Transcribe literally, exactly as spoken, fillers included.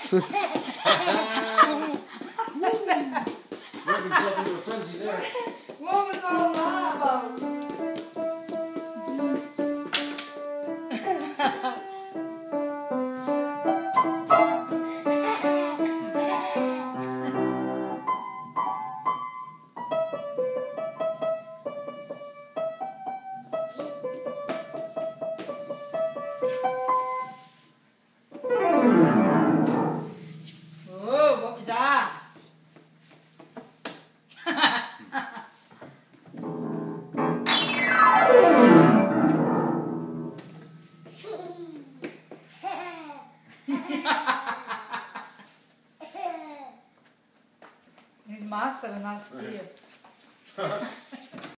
Worked himself into a frenzy there. What was all that about? Whoa, what was that? He's mastering that steer.